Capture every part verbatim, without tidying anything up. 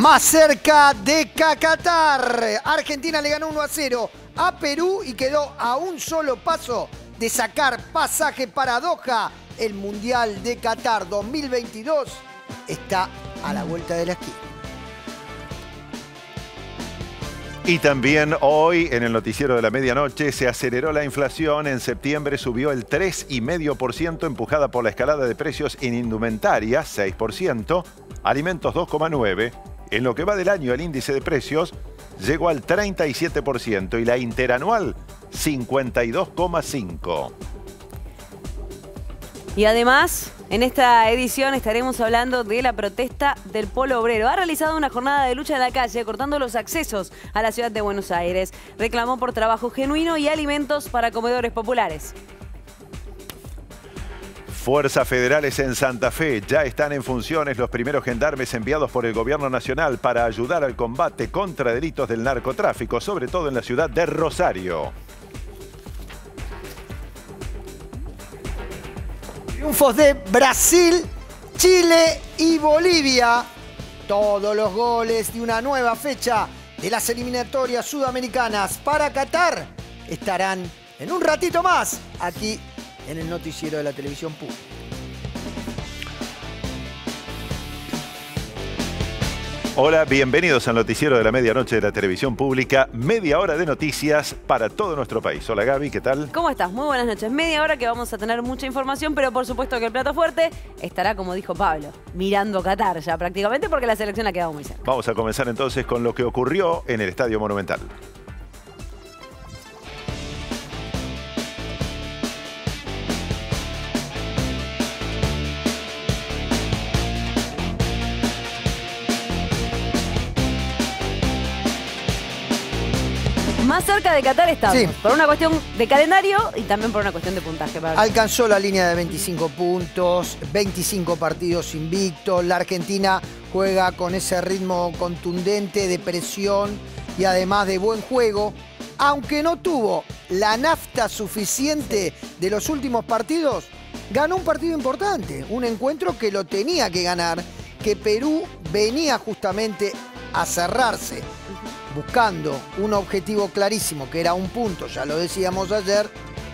Más cerca de Qatar. Argentina le ganó uno a cero a Perú y quedó a un solo paso de sacar pasaje para Doha. El Mundial de Qatar dos mil veintidós está a la vuelta de la esquina. Y también hoy, en el noticiero de la medianoche, se aceleró la inflación. En septiembre subió el tres coma cinco por ciento, empujada por la escalada de precios en indumentaria, seis por ciento, alimentos dos coma nueve por ciento. En lo que va del año, el índice de precios llegó al treinta y siete por ciento y la interanual, cincuenta y dos coma cinco por ciento. Y además, en esta edición estaremos hablando de la protesta del Polo Obrero. Ha realizado una jornada de lucha en la calle, cortando los accesos a la ciudad de Buenos Aires. Reclamó por trabajo genuino y alimentos para comedores populares. Fuerzas federales en Santa Fe. Ya están en funciones los primeros gendarmes enviados por el gobierno nacional para ayudar al combate contra delitos del narcotráfico, sobre todo en la ciudad de Rosario. Triunfos de Brasil, Chile y Bolivia. Todos los goles de una nueva fecha de las eliminatorias sudamericanas para Qatar estarán en un ratito más aquí en el noticiero de la televisión pública. Hola, bienvenidos al noticiero de la medianoche de la televisión pública. Media hora de noticias para todo nuestro país. Hola Gaby, ¿qué tal? ¿Cómo estás? Muy buenas noches. Media hora que vamos a tener mucha información, pero por supuesto que el plato fuerte estará, como dijo Pablo, mirando Qatar ya prácticamente, porque la selección ha quedado muy cerca. Vamos a comenzar entonces con lo que ocurrió en el Estadio Monumental. Más cerca de Qatar estamos, sí, por una cuestión de calendario y también por una cuestión de puntaje. Pablo. Alcanzó la línea de veinticinco puntos, veinticinco partidos invictos. La Argentina juega con ese ritmo contundente de presión y además de buen juego. Aunque no tuvo la nafta suficiente de los últimos partidos, ganó un partido importante. Un encuentro que lo tenía que ganar, que Perú venía justamente a cerrarse, buscando un objetivo clarísimo, que era un punto, ya lo decíamos ayer,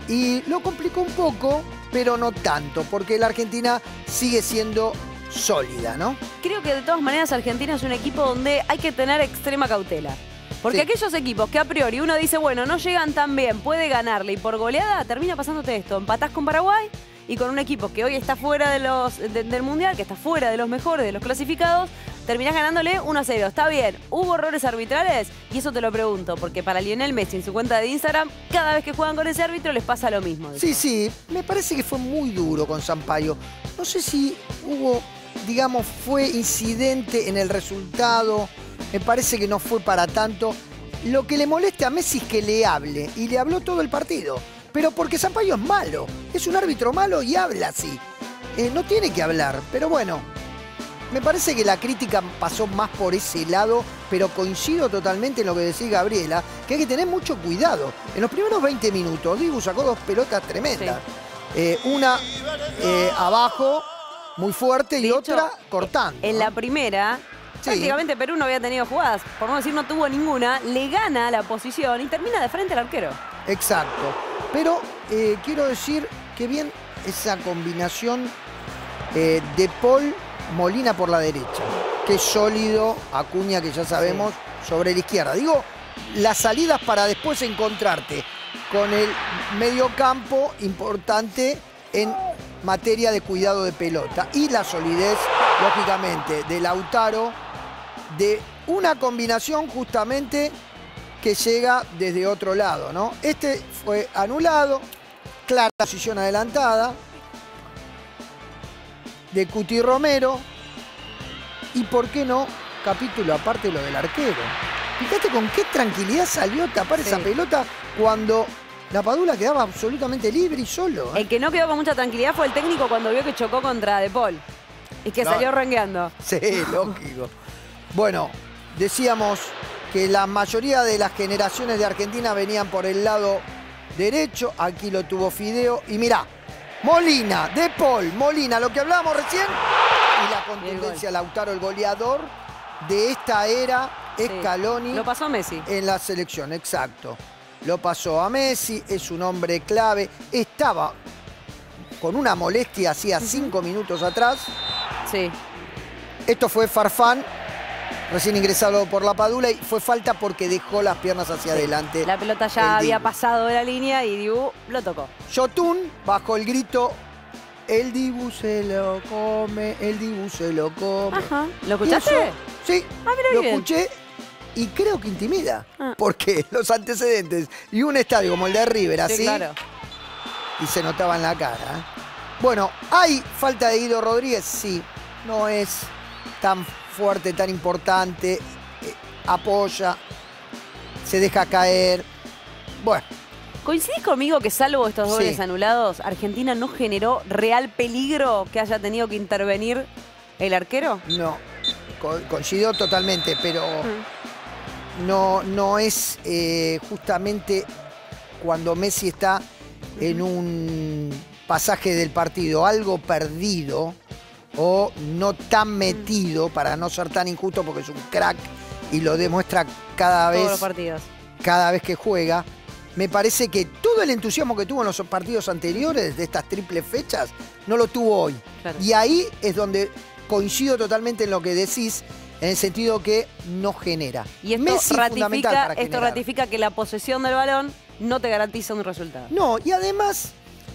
y lo complicó un poco, pero no tanto, porque la Argentina sigue siendo sólida, ¿no? Creo que de todas maneras Argentina es un equipo donde hay que tener extrema cautela. Porque sí, aquellos equipos que a priori uno dice, bueno, no llegan tan bien, puede ganarle, y por goleada termina pasándote esto. Empatás con Paraguay y con un equipo que hoy está fuera de los, de, del Mundial, que está fuera de los mejores, de los clasificados, terminás ganándole uno a cero. Está bien, ¿hubo errores arbitrales? Y eso te lo pregunto, porque para Lionel Messi en su cuenta de Instagram, cada vez que juegan con ese árbitro les pasa lo mismo. Sí, sí, me parece que fue muy duro con Sampaio. No sé si hubo, digamos, fue incidente en el resultado, me parece que no fue para tanto. Lo que le molesta a Messi es que le hable, y le habló todo el partido. Pero porque Sampaio es malo, es un árbitro malo y habla así. Eh, no tiene que hablar, pero bueno, me parece que la crítica pasó más por ese lado, pero coincido totalmente en lo que decía Gabriela, que hay que tener mucho cuidado. En los primeros veinte minutos, Dibu sacó dos pelotas tremendas. Sí. Eh, una eh, abajo, muy fuerte, y de otra hecho, cortando. En ¿no? la primera, sí, prácticamente Perú no había tenido jugadas, por no decir no tuvo ninguna, le gana la posición y termina de frente al arquero. Exacto. Pero eh, quiero decir que bien esa combinación eh, de Paul Molina por la derecha. Qué sólido Acuña, que ya sabemos, sí, sobre la izquierda. Digo, las salidas para después encontrarte con el mediocampo importante en materia de cuidado de pelota. Y la solidez, lógicamente, de Lautaro, de una combinación justamente que llega desde otro lado, ¿no? Este fue anulado, clara posición adelantada de Cuti Romero, y por qué no, capítulo aparte lo del arquero. Fíjate con qué tranquilidad salió a tapar sí. esa pelota cuando la Padula quedaba absolutamente libre y solo. ¿eh? El que no quedó con mucha tranquilidad fue el técnico cuando vio que chocó contra De Paul y que no. salió rengueando. Sí, lógico. Bueno, decíamos que la mayoría de las generaciones de Argentina venían por el lado derecho. Aquí lo tuvo Fideo. Y mirá, Molina, De Paul, Molina, lo que hablábamos recién. Y la contundencia, Lautaro, el goleador, de esta era, Scaloni. Sí. Lo pasó a Messi. En la selección, exacto. Lo pasó a Messi, es un hombre clave. Estaba con una molestia hacía cinco minutos atrás. Sí. Esto fue Farfán, recién ingresado por la Padula, y fue falta porque dejó las piernas hacia sí. adelante. La pelota ya había pasado de la línea y Dibu lo tocó. Yotun, bajo el grito, el Dibu se lo come, el Dibu se lo come. Ajá. ¿Lo escuchaste? Eso, sí, ah, lo bien. escuché y creo que intimida. Ah. Porque los antecedentes y un estadio como el de River, así, sí, claro. y se notaba en la cara. Bueno, ¿hay falta de Guido Rodríguez? Sí, no es tan fuerte, tan importante, eh, apoya, se deja caer. Bueno. ¿Coincidís conmigo que salvo estos dobles sí. anulados, Argentina no generó real peligro que haya tenido que intervenir el arquero? No, co coincido totalmente, pero mm. no, no es eh, justamente cuando Messi está mm. en un pasaje del partido algo perdido o no tan metido, mm. para no ser tan injusto porque es un crack y lo demuestra cada vez, Todos los partidos. cada vez que juega. Me parece que todo el entusiasmo que tuvo en los partidos anteriores de estas triples fechas no lo tuvo hoy. Claro. Y ahí es donde coincido totalmente en lo que decís, en el sentido que no genera. Y esto, Messi ratifica, para esto ratifica que la posesión del balón no te garantiza un resultado. No, y además,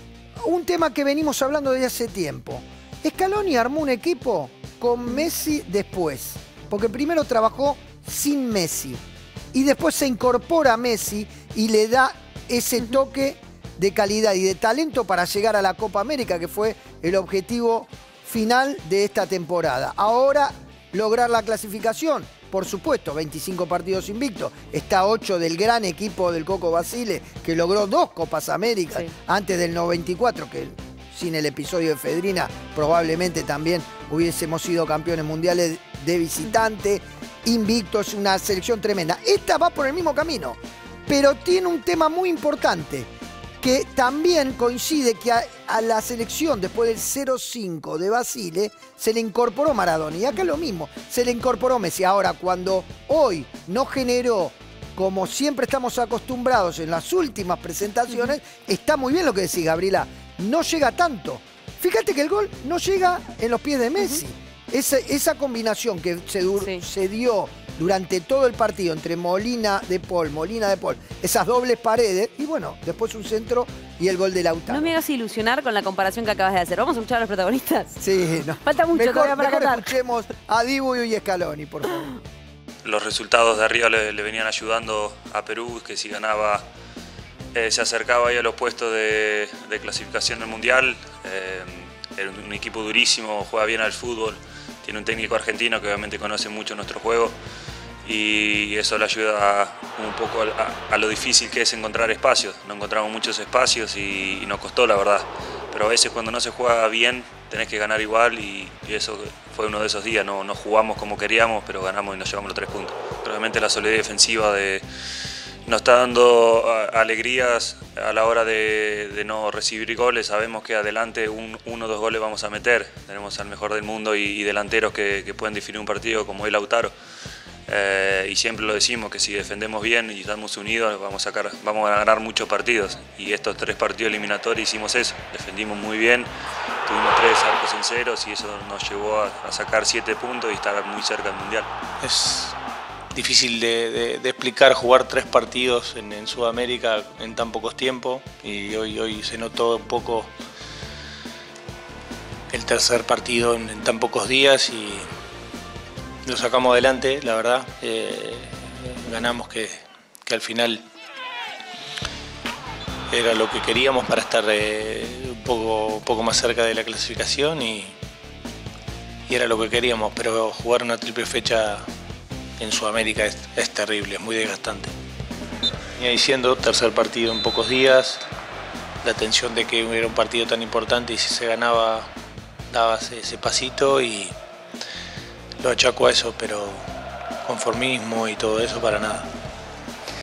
un tema que venimos hablando desde hace tiempo. Scaloni armó un equipo con Messi después, porque primero trabajó sin Messi y después se incorpora a Messi y le da ese toque de calidad y de talento para llegar a la Copa América, que fue el objetivo final de esta temporada. Ahora, lograr la clasificación, por supuesto, veinticinco partidos invictos. Está ocho del gran equipo del Coco Basile, que logró dos Copas Américas sí. antes del noventa y cuatro, que sin el episodio de Fedrina probablemente también hubiésemos sido campeones mundiales de visitante. Invicto, es una selección tremenda. Esta va por el mismo camino, pero tiene un tema muy importante, que también coincide que a, a la selección, después del cero cinco de Basile, se le incorporó Maradona. Y acá lo mismo, se le incorporó Messi. Ahora, cuando hoy no generó, como siempre estamos acostumbrados en las últimas presentaciones, está muy bien lo que decís, Gabriela, no llega tanto. Fíjate que el gol no llega en los pies de Messi. Uh-huh. Esa, esa combinación que se, sí. se dio durante todo el partido entre Molina de Paul, Molina de Paul, esas dobles paredes, y bueno, después un centro y el gol de Lautaro. No me hagas ilusionar con la comparación que acabas de hacer. ¿Vamos a escuchar a los protagonistas? Sí, no. Falta mucho mejor, todavía para mejor contar. Escuchemos a Dibu y Scaloni, por favor. Los resultados de arriba le, le venían ayudando a Perú, que si ganaba eh, se acercaba ahí a los puestos de, de clasificación del Mundial. Eh, era un, un equipo durísimo, juega bien al fútbol. Tiene un técnico argentino que obviamente conoce mucho nuestro juego y eso le ayuda a, un poco a, a lo difícil que es encontrar espacios. No encontramos muchos espacios y, y nos costó, la verdad. Pero a veces cuando no se juega bien tenés que ganar igual y, y eso fue uno de esos días. No, no jugamos como queríamos, pero ganamos y nos llevamos los tres puntos. Pero obviamente la solidez defensiva de, nos está dando alegrías a la hora de, de no recibir goles. Sabemos que adelante un, uno o dos goles vamos a meter. Tenemos al mejor del mundo y, y delanteros que, que pueden definir un partido como el Lautaro. Eh, y siempre lo decimos que si defendemos bien y estamos unidos vamos a, sacar, vamos a ganar muchos partidos. Y estos tres partidos eliminatorios hicimos eso. Defendimos muy bien, tuvimos tres arcos en ceros y eso nos llevó a, a sacar siete puntos y estar muy cerca del Mundial. Es difícil de, de, de explicar jugar tres partidos en, en Sudamérica en tan pocos tiempos y hoy, hoy se notó un poco el tercer partido en, en tan pocos días y lo sacamos adelante, la verdad. Eh, ganamos que, que al final era lo que queríamos para estar eh, un, poco, un poco más cerca de la clasificación y, y era lo que queríamos, pero jugar una triple fecha en Sudamérica es, es terrible, es muy desgastante. Y diciendo, tercer partido en pocos días, la tensión de que hubiera un partido tan importante y si se ganaba, daba ese, ese pasito y lo achaco a eso, pero conformismo y todo eso para nada.